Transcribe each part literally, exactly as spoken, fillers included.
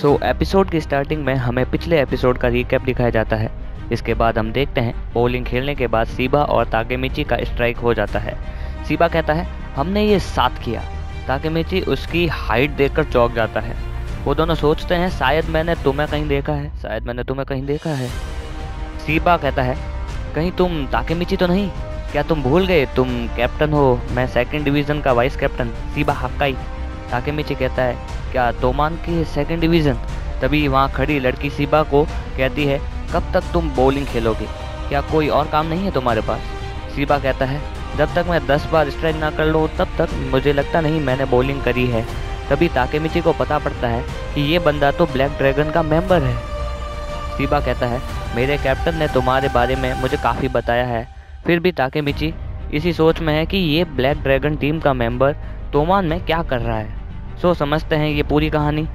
सो so, episode की starting में हमें पिछले एपिसोड का रिकैप दिखाया जाता है। इसके बाद हम देखते हैं बोलिंग खेलने के बाद सीबा और ताकेमिची का स्ट्राइक हो जाता है। सीबा कहता है हमने ये साथ किया। ताकेमिची उसकी हाइट देखकर चौंक जाता है। वो दोनों सोचते हैं शायद मैंने तुम्हें कहीं देखा है शायद मैंने तुम्हें कहीं देखा है। सीबा कहता है कहीं तुम ताकेमिची तो नहीं? क्या तुम भूल गए तुम कैप्टन हो, मैं सेकंड डिवीज़न का vice captain Shiba Hakkai. Takemichi कहता है क्या तोमान के सेकंड डिवीज़न? तभी वहाँ खड़ी लड़की सीबा को कहती है कब तक तुम बॉलिंग खेलोगे, क्या कोई और काम नहीं है तुम्हारे पास? सीबा कहता है जब तक मैं दस बार स्ट्राइक ना कर लूँ तब तक मुझे लगता नहीं मैंने बॉलिंग करी है। तभी ताकेमिची को पता पड़ता है कि ये बंदा तो ब्लैक ड्रैगन का मेंबर है। सीबा कहता है मेरे कैप्टन ने तुम्हारे बारे में मुझे काफ़ी बताया है। फिर भी ताकेमिची इसी सोच में है कि ये ब्लैक ड्रैगन टीम का मेंबर तोमान में क्या कर रहा है। सो समझते हैं ये पूरी कहानी।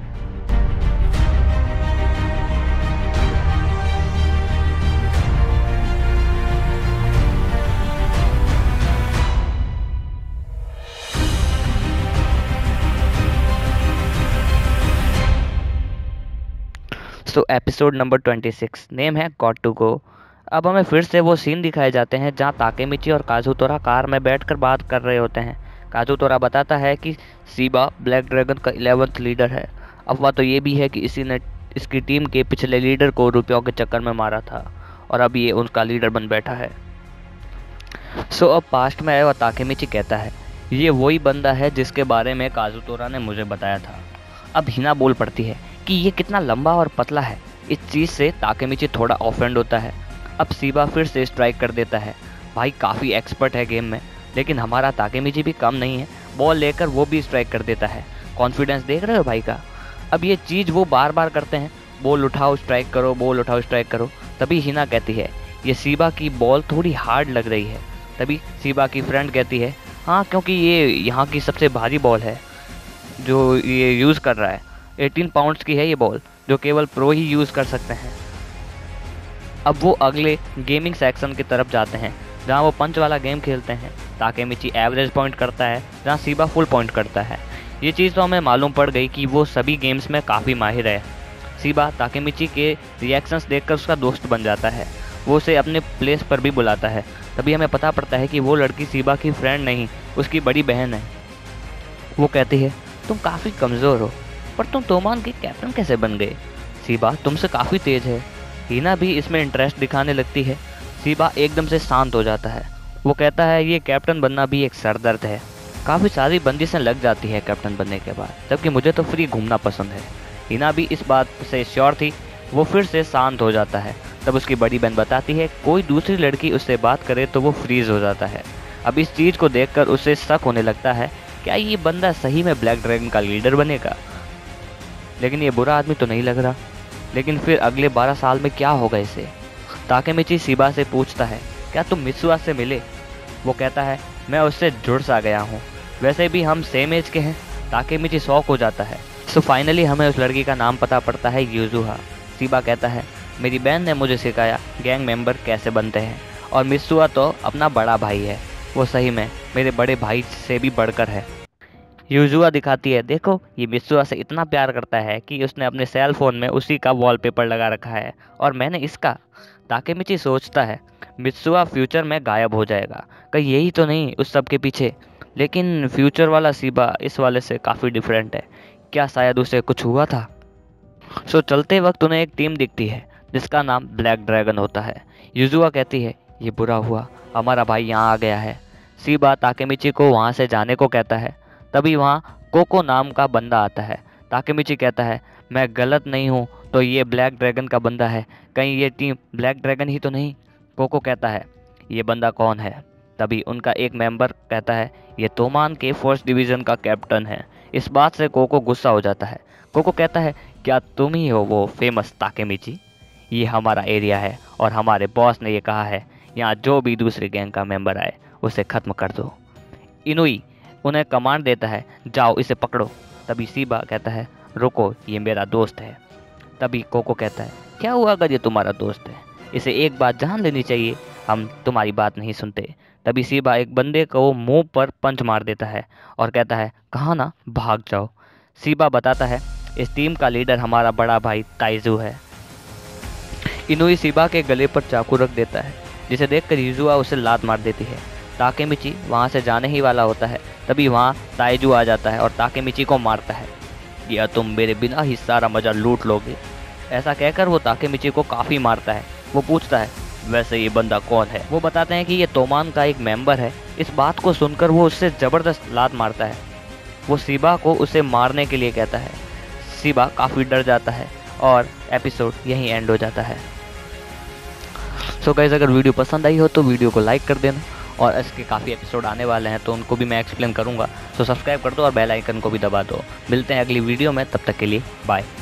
सो एपिसोड नंबर छब्बीस नेम है गॉट टू गो। अब हमें फिर से वो सीन दिखाए जाते हैं जहाँ ताकेमिची और काजुतोरा कार में बैठकर बात कर रहे होते हैं। काजुतोरा बताता है कि सीबा ब्लैक ड्रैगन का इलेवेंथ लीडर है। अफवाह तो ये भी है कि इसी ने इसकी टीम के पिछले लीडर को रुपयों के चक्कर में मारा था और अब ये उनका लीडर बन बैठा है। सो अब पास्ट में आया और ताकेमिची कहता है ये वही बंदा है जिसके बारे में काजुतोरा ने मुझे बताया था। अब हिना बोल पड़ती है कि ये कितना लंबा और पतला है। इस चीज़ से ताकेमिची थोड़ा ऑफेंड होता है। अब सीबा फिर से स्ट्राइक कर देता है। भाई काफ़ी एक्सपर्ट है गेम में, लेकिन हमारा ताकेमिची भी कम नहीं है। बॉल लेकर वो भी स्ट्राइक कर देता है। कॉन्फिडेंस देख रहे हो भाई का। अब ये चीज़ वो बार बार करते हैं, बॉल उठाओ स्ट्राइक करो, बॉल उठाओ स्ट्राइक करो। तभी हिना कहती है ये सीबा की बॉल थोड़ी हार्ड लग रही है। तभी सीबा की फ्रेंड कहती है हाँ क्योंकि ये यहाँ की सबसे भारी बॉल है जो ये यूज़ कर रहा है। अठारह पाउंड्स की है ये बॉल जो केवल प्रो ही यूज़ कर सकते हैं। अब वो अगले गेमिंग सेक्शन की तरफ जाते हैं जहाँ वो पंच वाला गेम खेलते हैं। ताकेमिची एवरेज पॉइंट करता है जहाँ सीबा फुल पॉइंट करता है। ये चीज़ तो हमें मालूम पड़ गई कि वो सभी गेम्स में काफ़ी माहिर है। सीबा ताकेमिची के रिएक्शंस देखकर उसका दोस्त बन जाता है। वो उसे अपने प्लेस पर भी बुलाता है। तभी हमें पता पड़ता है कि वो लड़की सीबा की फ्रेंड नहीं, उसकी बड़ी बहन है। वो कहती है तुम काफ़ी कमज़ोर हो, पर तुम तोमान के कैप्टन कैसे बन गए? सीबा तुमसे काफ़ी तेज़ है। हिना भी इसमें इंटरेस्ट दिखाने लगती है। सीबा एकदम से शांत हो जाता है। वो कहता है ये कैप्टन बनना भी एक सरदर्द है। काफ़ी सारी बंदिशें लग जाती है कैप्टन बनने के बाद, जबकि मुझे तो फ्री घूमना पसंद है। हिना भी इस बात से श्योर थी। वो फिर से शांत हो जाता है। तब उसकी बड़ी बहन बताती है कोई दूसरी लड़की उससे बात करे तो वो फ्रीज हो जाता है। अब इस चीज़ को देखकर उसे शक होने लगता है क्या ये बंदा सही में ब्लैक ड्रैगन का लीडर बनेगा? लेकिन ये बुरा आदमी तो नहीं लग रहा। लेकिन फिर अगले बारह साल में क्या होगा इसे? ताकेमिची सीबा से पूछता है क्या तुम मित्सुआ से मिले? वो कहता है मैं उससे जुड़ सा गया हूँ, वैसे भी हम सेम एज के हैं। ताकेमिची शॉक हो जाता है। सो फाइनली हमें उस लड़की का नाम पता पड़ता है यूजुहा। सीबा कहता है मेरी बहन ने मुझे सिखाया गैंग मेंबर कैसे बनते हैं, और मित्सुआ तो अपना बड़ा भाई है। वो सही में मेरे बड़े भाई से भी बढ़कर है। यूजुआ दिखाती है देखो ये मित्सुआ से इतना प्यार करता है कि उसने अपने सेल फोन में उसी का वॉलपेपर लगा रखा है, और मैंने इसका। ताकेमिची सोचता है मित्सुआ फ्यूचर में गायब हो जाएगा, कहीं यही तो नहीं उस सब के पीछे। लेकिन फ्यूचर वाला सीबा इस वाले से काफ़ी डिफरेंट है। क्या शायद उसे कुछ हुआ था? सो चलते वक्त उन्हें एक टीम दिखती है जिसका नाम ब्लैक ड्रैगन होता है। यूजुआ कहती है ये बुरा हुआ, हमारा भाई यहाँ आ गया है। सीबा ताकेमिची को वहाँ से जाने को कहता है। तभी वहाँ कोको नाम का बंदा आता है। ताकेमिची कहता है मैं गलत नहीं हूँ तो ये ब्लैक ड्रैगन का बंदा है, कहीं ये टीम ब्लैक ड्रैगन ही तो नहीं? कोको कहता है ये बंदा कौन है? तभी उनका एक मेंबर कहता है ये तोमान के फर्स्ट डिवीज़न का कैप्टन है। इस बात से कोको गुस्सा हो जाता है। कोको कहता है क्या तुम ही हो वो फेमस ताकेमिची? ये हमारा एरिया है और हमारे बॉस ने ये कहा है यहाँ जो भी दूसरे गैंग का मेंबर आए उसे ख़त्म कर दो। इनुई उन्हें कमांड देता है जाओ इसे पकड़ो। तभी सीबा कहता है रुको ये मेरा दोस्त है। तभी कोको कहता है क्या हुआ अगर ये तुम्हारा दोस्त है, इसे एक बात जान लेनी चाहिए, हम तुम्हारी बात नहीं सुनते। तभी सीबा एक बंदे को मुंह पर पंच मार देता है और कहता है कहा ना भाग जाओ। सीबा बताता है इस टीम का लीडर हमारा बड़ा भाई ताइजू है। इनुई शिबा के गले पर चाकू रख देता है, जिसे देखकर युजुआ उसे लात मार देती है। ताकेमिची वहाँ से जाने ही वाला होता है, तभी वहाँ ताइजू आ जाता है और ताकेमिची को मारता है। या तुम मेरे बिना ही सारा मजा लूट लोगे। ऐसा कहकर वो ताकेमिची को काफ़ी मारता है। वो पूछता है, वैसे ये बंदा कौन है? वो बताते हैं कि ये तोमान का एक मेंबर है। इस बात को सुनकर वो उससे ज़बरदस्त लात मारता है। वो शिबा को उसे मारने के लिए कहता है। शिबा काफ़ी डर जाता है और एपिसोड यहीं एंड हो जाता है। सो गाइस, अगर वीडियो पसंद आई हो तो वीडियो को लाइक कर देना, और इसके काफ़ी एपिसोड आने वाले हैं तो उनको भी मैं एक्सप्लेन करूँगा। सो सब्सक्राइब कर दो और बेल आइकन को भी दबा दो। मिलते हैं अगली वीडियो में, तब तक के लिए बाय।